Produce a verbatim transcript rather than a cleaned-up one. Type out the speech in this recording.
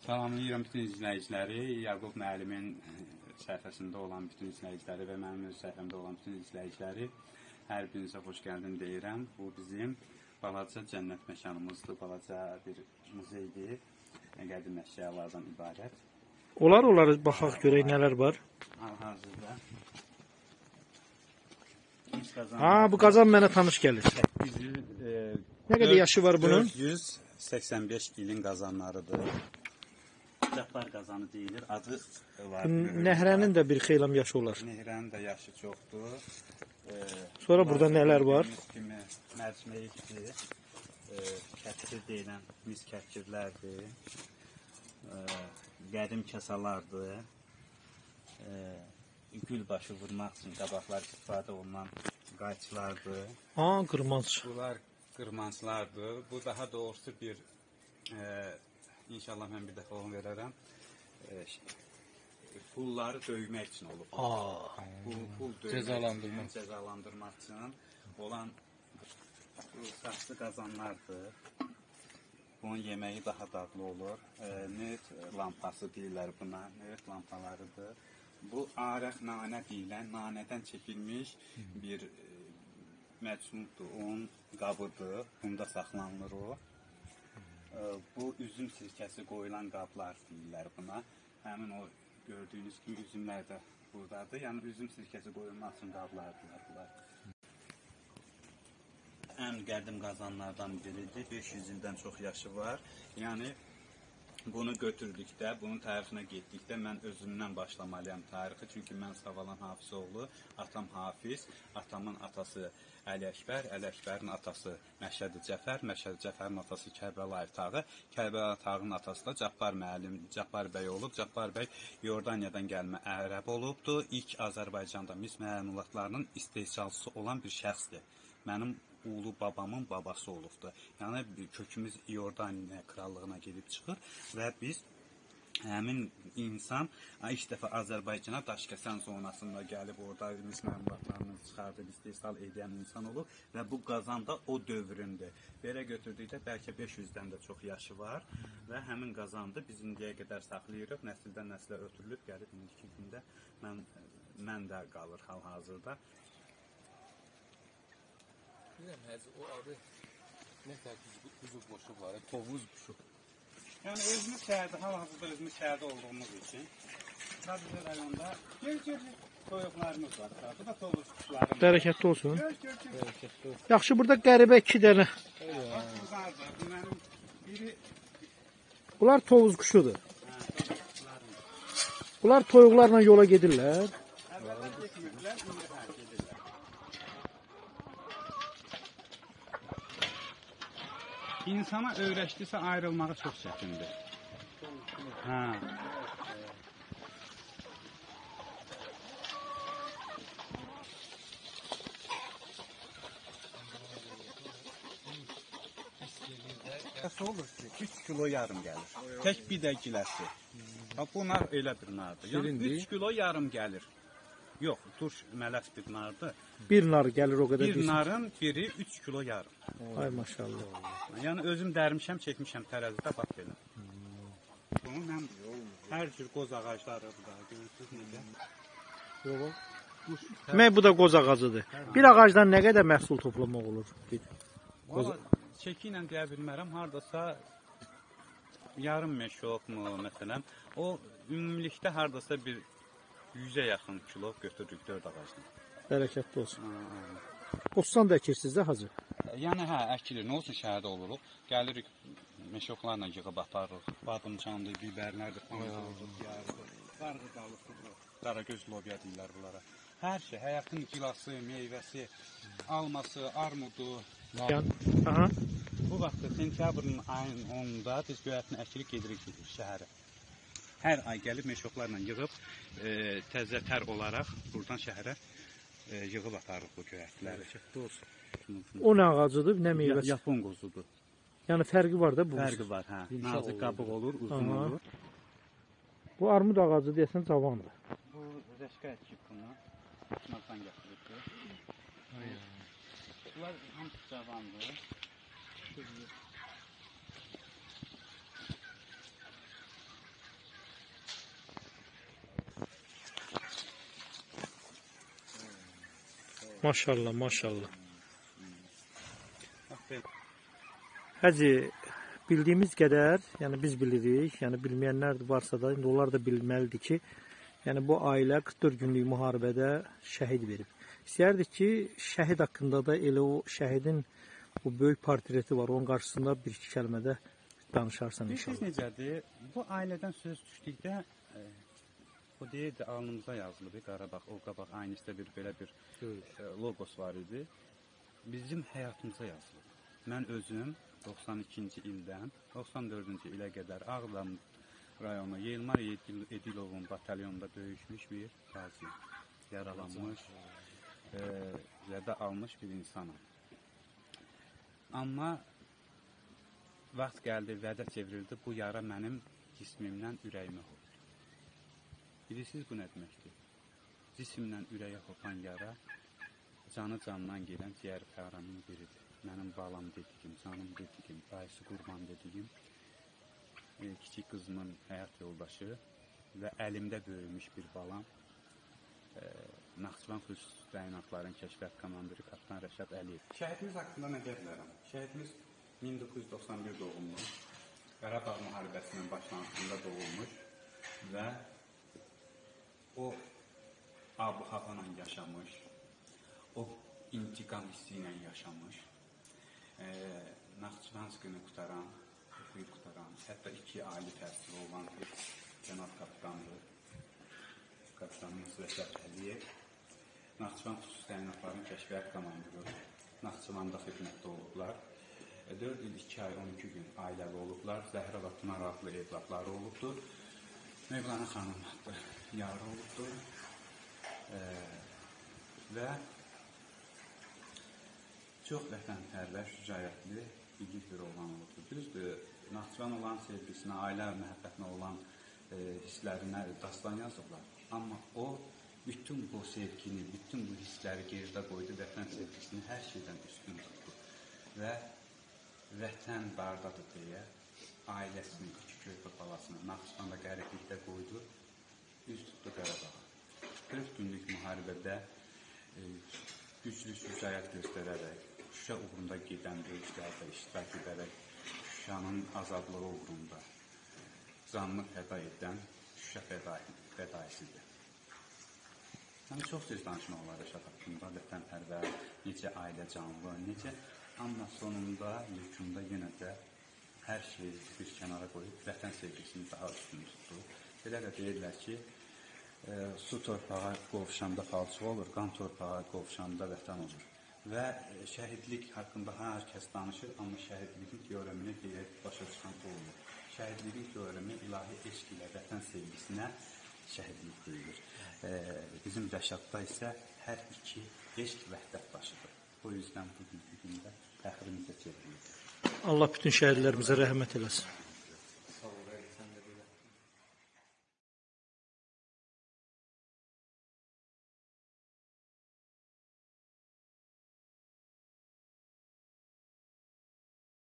Salamlayıram bütün izləyiciləri, Yaqub müəllimin səhifəsində olan bütün izləyiciləri və mənim öz səhifəmdə olan bütün izləyiciləri hər birinizə xoş gəldin deyirəm. Bu bizim balaca cənnət məkanımızdır, balaca bir muzeydir, qədim əşyalardan ibarət. Olar olar baxaq görək nələr var. Hal-hazırda. Ha, bu qazan mənə tanış gəlir. E, Nə qədər yaşı var bunun? dörd yüz səksən beş ilin qazanlarıdır. Cəfər qazanı deyilir, adı var. Nəhrənin də bir xeylam yaşı olar. Nəhrənin də yaşı çoxdur. E, Sonra burada nələr var? Kimi mərcməyikdir, e, kəkir deyilən mis kəkirlərdir, e, qədim kasalardır, e, gülbaşı vurmaq üçün qabaqlar istifadə olunan qayçılardır. Ha, qırmanc. Bunlar qırmanclardır. Bu daha doğrusu bir, e, inşallah mən bir dəfə onu verərəm, e, pulları döymək üçün olub. Aa, Pul, pul döymək, Cəzalandırmaq. cəzalandırmaq üçün olan saçlı qazanlardır. Bunun yeməyi daha dadlı olur. E, neft lampası deyirlər buna, neft lampalarıdır. Bu araq nanə deyilən, nanədən çəkilmiş bir e, məcmuddur, onun qabıdır, bunda saxlanılır o. E, bu üzüm sirkəsi qoyulan qablar deyirlər buna. Həmin o gördüyünüz kimi üzümlər də buradadır. Yəni üzüm sirkəsi qoyulmaq üçün qablardırlar bunlar. Ən qədim qazanlardan biridir, beş yüz ildən çox yaşı var. Yəni bunu götürdükdə, bunun tarixinə getdikdə mən özümdən başlamalıyam tarixi. Çünki mən Savalan Hafizoğlu, atam Hafiz, atamın atası Əli Əkbər, Əli Əkbərin atası Məşədi Cəfər, Məşədi Cəfərin atası Kərbəlayı Tağı, Kərbəlayı Tağın atası da Cabbar müəllim, Cabbar bəy olub. Cabbar bəy Yordaniyadan gəlmə ərəb olubdur. İlk Azərbaycanda mis məmulatlarının istehsalçısı olan bir şəxsdir. Mənim ulu babamın babası olubdur. Yəni kökümüz Yordaniya krallığına gedib çıxır və biz həmin insan ilk dəfə Azərbaycana Daşkəsən zonasında gəlib orada mis məmulatlarını çıxardıb istehsal edən insan olub və bu qazan da o dövründür. Belə götürdükdə bəlkə beş yüzdən də çox yaşı var və həmin qazandı biz indiyə qədər saxlayırıq, nəsildən nəslə ötürülüb gəlib indiki gündə mən mən də qalır hal-hazırda. Bilirəm, həzi o adı nə tər quzu boşu var, tovuz quşu. Yəni özümüz şəhərdə, hal-hazırda özümüz şəhərdə olduğumuz üçün Sadəcə rayonda gör-gör toyuqlarımız var. Bu da tovuz quşlarımız. Bərəkətli olsun. Gör-gör. Yaxşı, burada qəribə iki dənə. Bax, bunlardır. Bunların biri... Bunlar tovuz quşudur. Hə, tovuz quşlarımız. Bunlar toyuqlarla yola gedirlər. Əvvəldən getmirdilər, indi hə, gedirlər. İnsana öyrəşdirsə ayrılmağı çox çətindir. Hə. Qəsə olur ki, üç kilo yarım gəlir. Tək bir də giləsi. Bax, bunlar elə bir nardır. Yəni üç kilo yarım gəlir. Yox, turş mələx bir nardır. Bir nar gəlir o qədər. Bir narın biri üç kilo yarım. Ay maşallah. Yəni özüm dərmişəm, çəkmişəm tərəzidə, bax belə. Bunu mən hər cür qoz ağacları burada, görürsünüz necə? Demək bu da qoz ağacıdır. Bir ağacdan nə qədər məhsul toplamaq olur? Bir Valla çəki ilə deyə bilmərəm, hardasa yarım meşokmu məsələn, o ümumilikdə hardasa bir yüzə yaxın kilo götürürük dörd ağacdan. Bərəkətli olsun. Bostan da əkirsiniz də hacı? Yəni hə, əkilir. Nə olsun şəhərdə oluruq. Gəlirik, meşoklarla yığıb aparırıq. Badımcandır, bibərlərdir, pomidordur, yarıdır, qarğıdalıqdır, qaragöz lobya deyirlər bunlara. Hər şey, həyatın gilası, meyvəsi, alması, armudu. Yəni, aha. Bu vaxtda sentyabrın ayın onunda biz göyərtini əkirik, gedirik şəhərə. Hər ay gəlib meşoklarla yığıb, e, təzə tər olaraq buradan şəhərə e, yığıb atarıq bu göyərtiləri. O nə ağacıdır, nə meyvəsi? Yapon qozudur. Yəni fərqi var da bu. Fərqi var, hə. Nazik qabıq olur, uzun Aha. olur. Bu armud ağacı deyəsən cavandır. Bu rəşqə əkib bunu. Çıxmaqdan gətirir. Bunlar hamısı cavandır. Maşallah, maşallah. Bax, belə. Həci, bildiyimiz qədər, yəni biz bilirik, yəni bilməyənlər də varsa da, indi onlar da bilməlidir ki, yəni bu ailə qırx dörd günlük müharibədə şəhid verib. İstəyərdik ki, şəhid haqqında da elə o şəhidin bu böyük portreti var, onun qarşısında bir iki kəlmədə danışarsan Bilirsiniz inşallah. necədir? Bu ailədən söz düşdükdə e, o deyirdi, alnımıza yazılıb Qarabağ, o qabaq aynısında bir belə bir e, logos var idi. Bizim həyatımıza yazılıb. Mən özüm doxsan ikinci ildən doxsan dördüncü ilə qədər Ağdam rayonu Yelmar Edilovun batalyonunda döyüşmüş bir qazi, yaralanmış e, ya da almış bir insanım. Amma vaxt gəldi, vədə çevrildi, bu yara mənim cismimdən ürəyimə hopdu. Bilirsiniz bu nə deməkdir? Cismdən ürəyə hopan yara, canı candan gedən ciyər fəranın biridir. Mənim balam dediyim, canım dediyim, dayısı qurban dediyim, e, kiçik qızımın həyat yoldaşı və əlimdə böyümüş bir balam, e, Naxçıvan xüsusi təyinatların kəşfiyyat komandiri kapitan Rəşad Əliyev. Şəhidimiz haqqında nə deyə bilərəm? Şəhidimiz min doqquz yüz doxsan bir doğumlu, Qarabağ müharibəsinin başlanğıcında doğulmuş və o ab-ı hava ilə yaşamış, o intiqam hissi ilə yaşamış, e, Naxçıvanskını qutaran, Xuyu qutaran, hətta iki ali təhsili olan bir cənab kapitandır, kapitanımız Rəşad Əliyev, Naxçıvan xüsusi təyinatların kəşfiyyat komandiri, Naxçıvanda xidmətdə olublar. dörd il iki ay on iki gün ailəli olublar. Zəhra və Pınar adlı evlatları olubdur. Mevlana xanım adlı yarı olubdur. E, və çox vətənpərvər, şücaətli, igid bir oğlan olubdur. Düzdür, Naxçıvan olan sevgisinə, ailə məhəbbətinə olan e, hisslərinə dastan yazıblar. Amma o, bütün bu sevgini, bütün bu hissləri geridə qoydu, vətən sevgisini hər şeydən üstün tutdu. Və vətən bardadır deyə ailəsini, iki körpə balasını Naxçıvanda qəriblikdə qoydu, üz tutdu Qarabağa. qırx günlük müharibədə e, güclü şücaət göstərərək, Şuşa uğrunda gedən döyüşlərdə iştirak edərək, Şuşanın azadlığı uğrunda canını fəda edən Şuşa fədaisidir. Yəni, çox söz danışmaq olar Rəşad haqqında, vətənpərvər, necə ailə canlı, necə, amma sonunda, yekunda yenə də hər şeyi bir kənara qoyub, vətən sevgisini daha üstün tutdu. Belə də deyirlər ki, e, su torpağa qovuşanda palçıq olur, qan torpağa qovuşanda vətən olur. Və şəhidlik haqqında hər kəs danışır, amma şəhidliyin teoremini deyək, başa çıxan olmur. Şəhidliyin teoremi ilahi eşq ilə vətən sevgisinə şəhidlik deyilir. E, bizim Rəşadda isə hər iki eşq vəhdət daşıdır. O yüzden bugünkü gündə fəxrimizə çevrilir. Allah bütün şəhidlərimizə rəhmət eləsin.